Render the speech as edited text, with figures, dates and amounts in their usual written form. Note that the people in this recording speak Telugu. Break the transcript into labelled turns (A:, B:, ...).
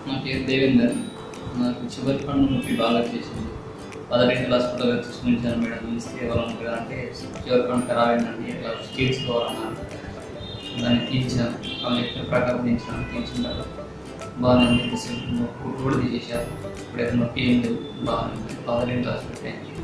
A: నా పేరు దేవేందర్. నాకు చివరి పన్ను నొప్పి బాగా చేసింది. Partha Dental హాస్పిటల్ చూపించాను మేడం. ఇస్తే ఎవరు అంటే చివరి పన్ను ఖరాబ్ అయిందండి, ఇట్లా స్టీల్స్ కావాలన్నారు. దాన్ని తీయించాను, వాళ్ళు చెప్పిన ప్రకారం తీయించిన తర్వాత బాగానే నొప్పి కూడా తీసేసారు. ఇప్పుడు నొప్పి ఏం లేదు, బాగానే. Partha Dental hospital